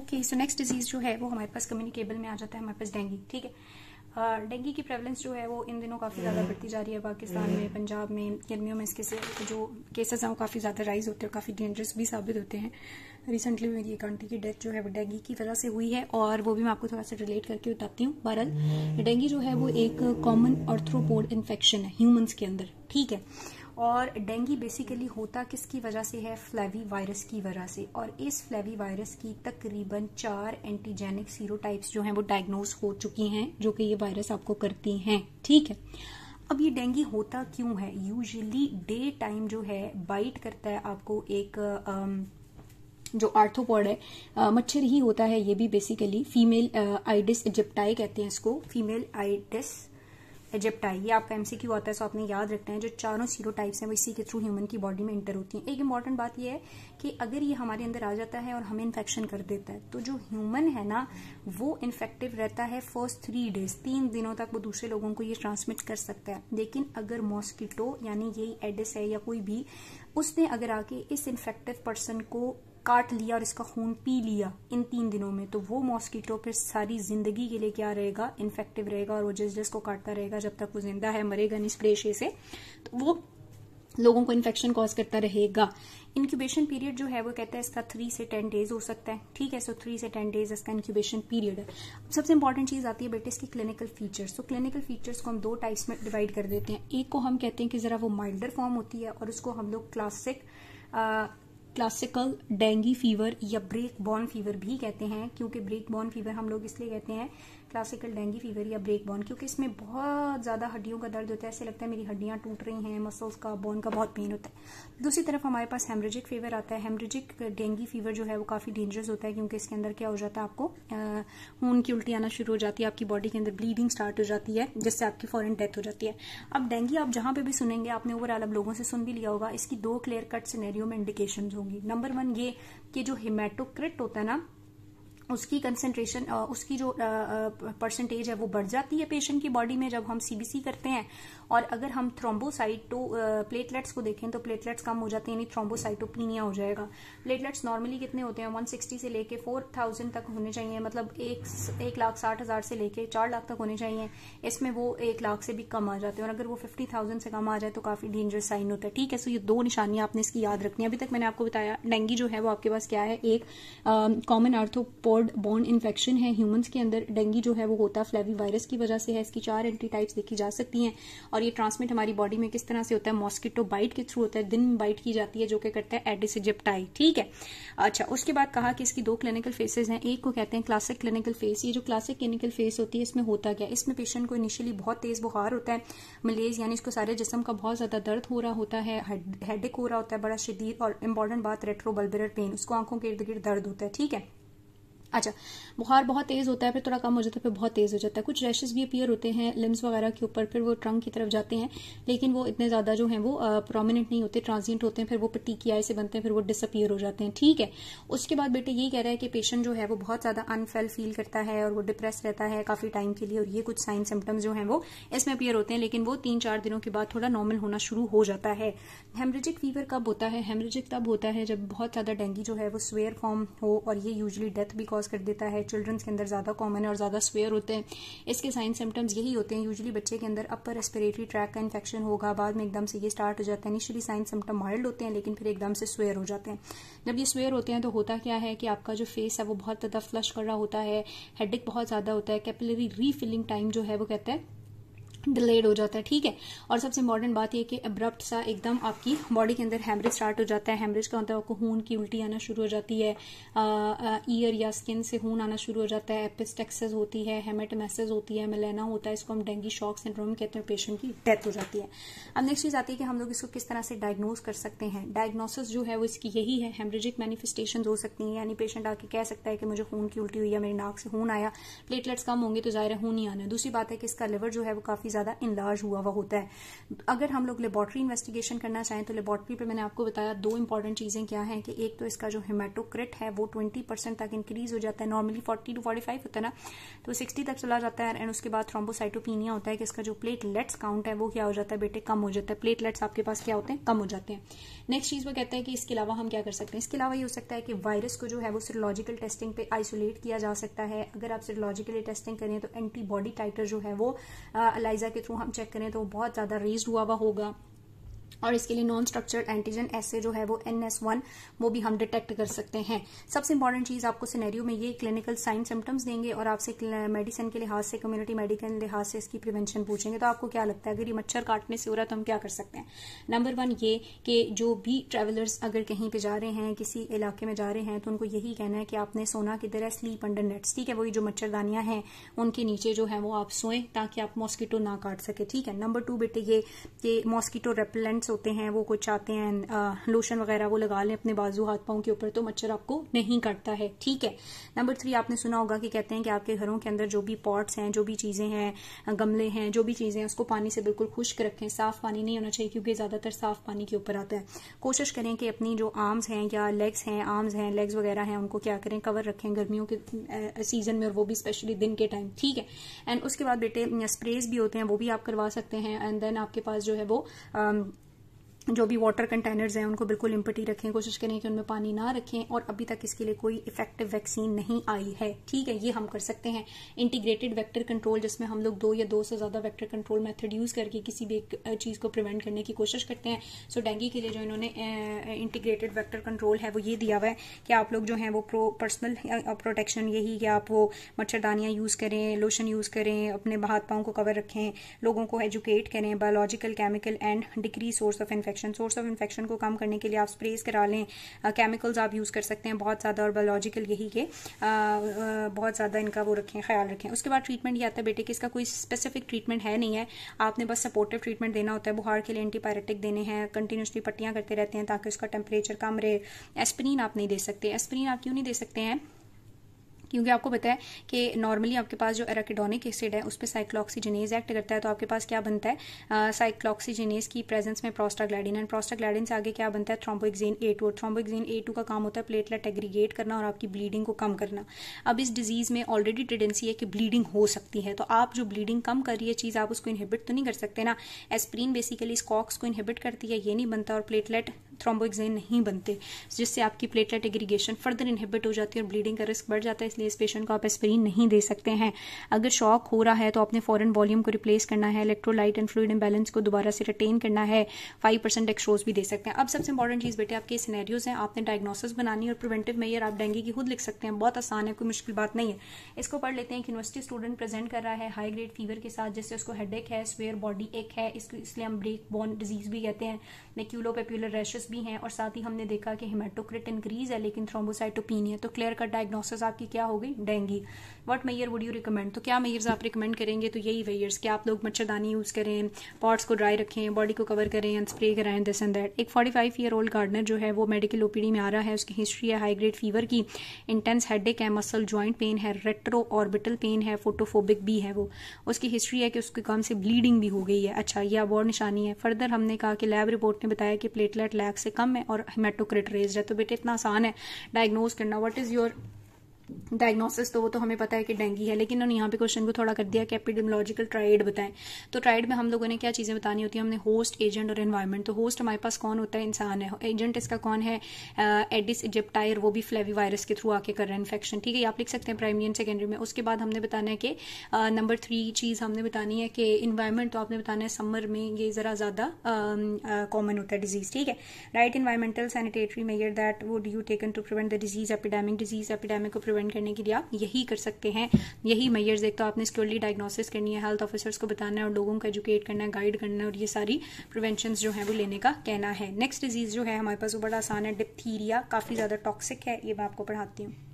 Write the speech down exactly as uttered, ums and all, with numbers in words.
Okay, so next disease जो है वो हमारे पास कम्युनिकेबल में आ जाता है हमारे पास डेंगू। ठीक है, डेंगू की प्रेवलेंस जो है वो इन दिनों काफ़ी ज़्यादा बढ़ती जा रही है पाकिस्तान में, पंजाब में, गर्मियों में इसके से जो केसेस हैं वो काफ़ी ज़्यादा राइज होते हैं, काफ़ी डेंजरस भी साबित होते हैं। रिसेंटली मेरी एक आंटी की डेथ जो है वो डेंगू की वजह से हुई है, और वो भी मैं आपको थोड़ा सा रिलेट करके बताती हूँ। बहरहाल डेंगू जो है वो एक कॉमन आर्थ्रोपोड इन्फेक्शन है ह्यूमंस के अंदर। ठीक है, और डेंगू बेसिकली होता किसकी वजह से है? फ्लेवी वायरस की वजह से। और इस फ्लेवी वायरस की तकरीबन चार एंटीजेनिक सीरोटाइप्स जो हैं वो डायग्नोज हो चुकी हैं, जो कि ये वायरस आपको करती हैं। ठीक है, अब ये डेंगू होता क्यों है? यूजुअली डे टाइम जो है बाइट करता है आपको एक आम, जो आर्थ्रोपोड है, आ, मच्छर ही होता है ये भी बेसिकली। फीमेल आइडिस इजिप्टाई कहते हैं इसको, फीमेल आइडिस इजिप्टाई। ये आपका एमसीक्यू आता है, सो आपने याद रखना है। जो चारों सीरोटाइप्स हैं वो इसी के थ्रू ह्यूमन की बॉडी में इंटर होती हैं। एक इंपॉर्टेंट बात ये है कि अगर ये हमारे अंदर आ जाता है और हमें इन्फेक्शन कर देता है, तो जो ह्यूमन है ना वो इन्फेक्टिव रहता है फर्स्ट थ्री डेज, तीन दिनों तक वो दूसरे लोगों को ये ट्रांसमिट कर सकता है। लेकिन अगर मॉस्किटो यानी यही एडिस है या कोई भी, उसने अगर आके इस इन्फेक्टिव पर्सन को काट लिया और इसका खून पी लिया इन तीन दिनों में, तो वो मॉस्किटो फिर सारी जिंदगी के लिए क्या रहेगा? इन्फेक्टिव रहेगा, और वो जिस जिसको काटता रहेगा जब तक वो जिंदा है, मरेगा नहीं स्प्रेशे से, तो वो लोगों को इन्फेक्शन कॉज करता रहेगा। इंक्यूबेशन पीरियड जो है वो कहता है इसका थ्री से टेन डेज हो सकता है। ठीक है, सो थ्री से टेन डेज इसका इंक्यूबेशन पीरियड है। सबसे इंपॉर्टेंट चीज आती है बेटे इसकी क्लिनिकल फीचर्स। तो क्लिनिकल फीचर्स को हम दो टाइप्स में डिवाइड कर देते हैं। एक को हम कहते हैं कि जरा वो माइल्डर फॉर्म होती है, और उसको हम लोग क्लासिक क्लासिकल डेंगू फीवर या ब्रेक बॉर्न फीवर भी कहते हैं। क्योंकि ब्रेक बॉर्न फीवर हम लोग इसलिए कहते हैं क्लासिकल डेंगू फीवर या ब्रेक बॉर्न, क्योंकि इसमें बहुत ज्यादा हड्डियों का दर्द होता है, ऐसे लगता है मेरी हड्डियां टूट रही हैं, मसल्स का, बोन का बहुत पेन होता है। दूसरी तरफ हमारे पास हेमरेजिक फीवर आता है। हेमरेजिक डेंगू फीवर जो है वो काफी डेंजरस होता है, क्योंकि इसके अंदर क्या हो जाता है, आपको खून की उल्टी आना शुरू हो जाती है, आपकी बॉडी के अंदर ब्लीडिंग स्टार्ट हो जाती है, जिससे आपकी फौरन डेथ हो जाती है। अब डेंगू आप जहां पे भी सुनेंगे, आपने ओवरऑल अब लोगों से सुन भी लिया होगा, इसकी दो क्लियर कट सिनेरियो में इंडिकेशन होंगी। नंबर वन ये कि जो हेमेटोक्रिट होता है ना, उसकी कंसेंट्रेशन, उसकी जो परसेंटेज है वो बढ़ जाती है पेशेंट की बॉडी में जब हम सीबीसी करते हैं। और अगर हम थ्रोम्बोसाइटो प्लेटलेट्स को देखें तो प्लेटलेट्स कम हो जाते हैं, यानी थ्रोम्बोसाइटोपिनिया हो जाएगा। प्लेटलेट्स नॉर्मली कितने होते हैं? वन सिक्सटी से लेके फोर थाउजेंड तक होने चाहिए, मतलब एक एक लाख साठ हजार से लेके चार लाख तक होने चाहिए। इसमें वो एक लाख से भी कम आ जाते हैं, और अगर वो फिफ्टी थाउजेंड से कम आ जाए तो काफी डेंजरस साइन होता है। ठीक है, सो ये दो निशानियां आपने इसकी याद रखनी है। अभी तक मैंने आपको बताया डेंगू जो है वो आपके पास क्या है, एक कॉमन आर्थ्रोपोड बोन इन्फेक्शन है ह्यूमंस के अंदर। डेंगू जो है वो होता फ्लेवी वायरस की वजह से है। इसकी चार एंटी टाइप्स देखी जा सकती हैं, और ये ट्रांसमिट हमारी बॉडी में किस तरह से होता है? मॉस्किटो बाइट के थ्रू होता है, दिन में बाइट की जाती है, जो कि करता है एडिस इजिप्टाई। ठीक है, अच्छा, उसके बाद कहा कि इसकी दो क्लिनिकल फेसेस हैं। एक को कहते हैं क्लासिक क्लिनिकल फेस। ये जो क्लासिक क्लिनिकल फेस होती है, इसमें होता क्या? इसमें पेशेंट को इनिशियली बहुत तेज बुखार होता है, मलेज यानी इसको सारे जिस्म का बहुत ज्यादा दर्द हो रहा होता है, हेडेक हो रहा होता है बड़ा शदीद, और इंपॉर्टेंट बात रेट्रोबल्बुलर पेन, उसको आंखों के इर्द गिर्द दर्द होता है। ठीक है, अच्छा, बुखार बहुत तेज होता है, फिर थोड़ा कम हो जाता है, फिर बहुत तेज हो जाता है। कुछ रैशेस भी अपीयर होते हैं लिम्स वगैरह के ऊपर, फिर वो ट्रंक की तरफ जाते हैं, लेकिन वो इतने ज्यादा जो हैं वो प्रोमिनेंट नहीं होते, ट्रांजिएंट होते हैं, फिर वो पट्टी की आई से बनते हैं, फिर वो डिसअपीयर हो जाते हैं। ठीक है, उसके बाद बेटे यही कह रहा है कि पेशेंट जो है वो बहुत ज्यादा अनफेल फील करता है, और वो डिप्रेस रहता है काफी टाइम के लिए, और ये कुछ साइन सिम्टम्स जो हैं वो इसमें अपीयर होते हैं, लेकिन वो तीन चार दिनों के बाद थोड़ा नॉर्मल होना शुरू हो जाता है। हेमरेजिक फीवर कब होता है? हेमरेजिक तब होता है जब बहुत ज्यादा डेंगू जो है वो स्वेयर फॉर्म हो, और ये यूजुअली डेथ भी कॉज कर देता है। चिल्ड्रंस के अंदर ज्यादा कॉमन है और ज्यादा स्वेयर होते हैं। इसके साइन सिम्टम्स यही होते हैं। यूजुअली बच्चे के अंदर अपर रेस्पिरेटरी ट्रैक का इन्फेक्शन होगा, बाद में एकदम से ये स्टार्ट हो जाता है। इनिशियली साइन सिम्टम माइल्ड होते हैं, लेकिन फिर एकदम से स्वेयर हो जाते हैं। जब ये स्वेयर होते हैं तो होता क्या है कि आपका जो फेस है वो बहुत ज्यादा फ्लश कर रहा होता है, हेडेक बहुत ज्यादा होता है, कैपिलरी रीफिलिंग टाइम जो है वो कहता है डिलेड हो जाता है। ठीक है, और सबसे इंपॉर्टेंट बात यह कि अब्रप्ट सा एकदम आपकी बॉडी के अंदर हेमरेज स्टार्ट हो जाता है। हेमरेज का होता है आपको खून की उल्टी आना शुरू हो जाती है, ईयर या स्किन से खून आना शुरू हो जाता है, एपिस्टेक्सिस होती है, हेमेटोमेसिस होती है, मेलेना होता है, इसको हम डेंगू शॉक सिंड्रोम कहते हैं, पेशेंट की डेथ हो जाती है। अब नेक्स्ट चीज आती है कि हम लोग इसको किस तरह से डायग्नोज कर सकते हैं। डायग्नोसिस जो है वो इसकी यही है, हेमरेजिक मैनिफेस्टेशन हो सकती है, यानी पेशेंट आके कह सकता है कि मुझे खून की उल्टी हुई है, मेरी नाक से खून आया, प्लेटलेट्स कम होंगे तो जाहिर है खून ही आना है। दूसरी बात है कि इसका लिवर जो है वो काफी ज़्यादा इनलार्ज हुआ हुआ होता है। अगर हम लोग लेबॉर्ट्री इन्वेस्टिगेशन करना चाहें तो लेबॉर्ट्री पे मैंने आपको बताया दो इंपॉर्टेंट चीज़ें क्या हैं कि एक तो इसका जो हेमाटोक्रिट है वो ट्वेंटी परसेंट तक इंक्रीज हो जाता है, normally forty two forty five होता है ना, तो सिक्सटी तक चला जाता है। एंड उसके बाद थ्रोम्बोसाइटोपिनिया होता है कि इसका जो प्लेटलेट्स काउंट है वो क्या हो जाता है बेटे, कम हो जाता है। प्लेटलेट्स आपके पास क्या होते हैं, कम हो जाते हैं। नेक्स्ट चीज़ वो कहते हैं कि इसके अलावा हम क्या कर सकते हैं, इसके अलावा ये हो सकता है कि वायरस को जो है वो सीरोलॉजिकल टेस्टिंग पे आइसोलेट किया जा सकता है। अगर आप सीरोलॉजिकली टेस्टिंग करें तो एंटीबॉडी टाइटर जो है वो एलाइजा के थ्रू हम चेक करें तो बहुत ज़्यादा रेज्ड हुआ हुआ होगा। और इसके लिए नॉन स्ट्रक्चर्ड एंटीजन एसे जो है वो एन एस वन वो भी हम डिटेक्ट कर सकते हैं। सबसे इंपॉर्टेंट चीज आपको सिनेरियो में ये क्लिनिकल साइन सिम्टम्स देंगे और आपसे मेडिसिन के लिहाज से, कम्युनिटी मेडिकल लिहाज से इसकी प्रिवेंशन पूछेंगे। तो आपको क्या लगता है अगर ये मच्छर काटने से हो रहा है तो हम क्या कर सकते हैं? नंबर वन ये कि जो भी ट्रेवलर्स अगर कहीं पे जा रहे हैं, किसी इलाके में जा रहे हैं, तो उनको यही कहना है कि आपने सोना किधर है, स्लीप अंडर नेट्स, ठीक है, वही जो मच्छरदानियां हैं उनके नीचे जो है वो आप सोएं ताकि आप मॉस्किटो ना काट सके, ठीक है। नंबर टू बेटे ये कि मॉस्किटो रेपेलेंट्स होते हैं, वो कुछ चाहते हैं लोशन वगैरह वो लगा लें अपने बाजू हाथ पांव के ऊपर तो मच्छर आपको नहीं काटता है, ठीक है। नंबर थ्री आपने सुना होगा कि कहते हैं कि आपके घरों के अंदर जो भी पॉट्स हैं, जो भी चीजें हैं, गमले हैं, जो भी चीजें हैं उसको पानी से बिल्कुल खुश्क रखें, साफ पानी नहीं होना चाहिए क्योंकि ज्यादातर साफ पानी के ऊपर आता है। कोशिश करें कि अपनी जो आर्म्स हैं या लेग्स हैं, आर्म्स हैं, लेग्स वगैरह हैं, उनको क्या करें, कवर रखें गर्मियों के सीजन में और वो भी स्पेशली दिन के टाइम, ठीक है। एंड उसके बाद बेटे स्प्रेज भी होते हैं वो भी आप करवा सकते हैं। एंड देन आपके पास जो है वो जो भी वाटर कंटेनर्स हैं उनको बिल्कुल इम्पटी रखें, कोशिश करें कि उनमें पानी ना रखें। और अभी तक इसके लिए कोई इफेक्टिव वैक्सीन नहीं आई है, ठीक है, ये हम कर सकते हैं। इंटीग्रेटेड वेक्टर कंट्रोल जिसमें हम लोग दो या दो से ज्यादा वेक्टर कंट्रोल मेथड यूज करके किसी भी एक चीज को प्रिवेंट करने की कोशिश करते हैं। सो डेंगू के लिए जो इन्होंने इंटीग्रेटेड वेक्टर कंट्रोल है वो ये दिया हुआ है कि आप लोग जो है वो प्रो पर्सनल प्रोटेक्शन यही कि आप वो मच्छरदानियां यूज करें, लोशन यूज करें, अपने हाथ पांव को कवर रखें, लोगों को एजुकेट करें, biological, chemical and decrease source of infection, source of infection को कम करने के लिए आप स्प्रेज करा लें, केमिकल्स आप यूज कर सकते हैं बहुत ज्यादा, और बायोलॉजिकल यही के आ, आ, बहुत ज्यादा इनका वो रखें, ख्याल रखें। उसके बाद ट्रीटमेंट ये आता है बेटे कि इसका कोई स्पेसिफिक ट्रीटमेंट है नहीं है, आपने बस सपोर्टिव ट्रीटमेंट देना होता है। बुखार के लिए एंटीपायरेटिक देने हैं, कंटिन्यूसली पट्टियां करते रहते हैं ताकि उसका टेम्परेचर कम रहे। एस्पिरिन आप नहीं दे सकते। एस्पिरिन आप क्यों नहीं दे सकते हैं? क्योंकि आपको पता है कि नॉर्मली आपके पास जो एराकिडोनिक एसिड है उस पर साइक्लोक्सीजिनेज एक्ट करता है, तो आपके पास क्या बनता है, साइक्लोक्सीजिनेज की प्रेजेंस में प्रोस्टाग्लैंडिन, एंड प्रोस्टाग्लैंडिन से आगे क्या बनता है, थ्रोम्बोएक्सिन ए टू। और थ्रोम्बोएक्सिन ए टू का काम होता है प्लेटलेट एग्रीगेट करना और आपकी ब्लीडिंग को कम करना। अब इस डिजीज में ऑलरेडी टेंडेंसी है कि ब्लीडिंग हो सकती है, तो आप जो ब्लीडिंग कम कर रही है चीज आप उसको इनहिबिट तो नहीं कर सकते ना। एस्पिरिन बेसिकली स्कॉक्स को इनहिबिट करती है, ये नहीं बनता, और प्लेटलेट थ्रोम्बोएक्सिन नहीं बनते, जिससे आपकी प्लेटलेट एग्रीगेशन फर्दर इनहिबिट हो जाती है और ब्लीडिंग का रिस्क बढ़ जाता है। इसलिए इस पेशेंट को आप एस्पिरिन नहीं दे सकते हैं। अगर शॉक हो रहा है तो आपने फॉरन वॉल्यूम को रिप्लेस करना है, इलेक्ट्रोलाइट एंड फ्लूइड इंबैलेंस को दोबारा से रिटेन करना है, फाइव परसेंट एक्सट्रोज भी दे सकते हैं। अब सबसे इंपॉर्टेंट चीज बेटे आपके सिनेरियोज हैं, आपने डायग्नोसिस बनानी और प्रिवेंटिव मेजर आप डेंगू की खुद लिख सकते हैं, बहुत आसान है, कोई मुश्किल बात नहीं है। इसको पढ़ लेते हैं कि यूनिवर्सिटी स्टूडेंट प्रेजेंट कर रहा है हाई ग्रेड फीवर के साथ, जिससे उसको हेडेक है, स्वेयर बॉडी एक है, इसलिए हम ब्रेक बोन डिजीज भी कहते हैं, नेक्यूलोपेपुलर रैशेस भी हैं, और साथ ही हमने देखा कि हेमाटोक्रिट इंक्रीज है लेकिन थ्रोम्बोसाइटोपिनिया। तो क्लियर कट डायग्नोसिस आपकी क्या हो गई, dengue. What measure would you recommend? तो क्या मेजर्स आप रिकमेंड करेंगे? तो यही मेजर्स कि आप लोग मच्छरदानी यूज करें, पॉट्स को ड्राई रखें, बॉडी को कवर करें एंड स्प्रे कराएं, दिस एंड दैट। एक forty five year old gardener जो है वो मेडिकल ओपीडी में आ रहा है, उसकी हिस्ट्री है हाई ग्रेड फीवर की, इंटेंस हेडेक है, मसल जॉइंट पेन है, रेट्रो ऑर्बिटल पेन है, फोटोफोबिक भी है वो, उसकी हिस्ट्री है कि उसके काम से ब्लीडिंग भी हो गई है। अच्छा, ये अब और निशानी है। फर्दर हमने कहा कि लैब रिपोर्ट ने बताया कि प्लेटलेट लैक से कम है और हेमाटोक्रिट रेज्ड है। तो बेटे इतना आसान है डायग्नोज करना। What is your diagnosis? तो वो तो हमें पता है कि डेंगू है, लेकिन उन्होंने यहाँ पे क्वेश्चन को थोड़ा कर दिया कि एपिडेमियोलॉजिकल ट्राइड बताएं। तो ट्राइड में हम लोगों ने क्या चीजें बतानी होती है, हमने होस्ट, एजेंट और एनवायरनमेंट। तो होस्ट हमारे पास कौन होता है, इंसान है। एजेंट इसका कौन है, एडिस इजिप्टायर, वो भी फ्लेवी वायरस के थ्रू आके कर रहा है इन्फेक्शन, ठीक है, आप लिख सकते हैं प्राइमरी एंड सेकेंडरी में। उसके बाद हमने बताना है कि नंबर थ्री चीज हमने बतानी है कि इन्वायरमेंट, तो आपने बताना है समर में ये जरा ज्यादा कॉमन होता है डिजीज, ठीक है। Right environmental sanitary measure that would you taken to prevent the disease, epidemic disease, epidemic को प्रिवेंट करने के लिए आप यही कर सकते हैं, यही मेजर्स। एक तो आपने स्क्योरली डायग्नोसिस करनी है, हेल्थ ऑफिसर्स को बताना है और लोगों को एजुकेट करना है, गाइड करना है, और ये सारी प्रिवेंशंस जो है वो लेने का कहना है। नेक्स्ट डिजीज जो है हमारे पास वो बड़ा आसान है, डिप्थीरिया, काफी ज्यादा टॉक्सिक है, ये मैं आपको पढ़ाती हूँ।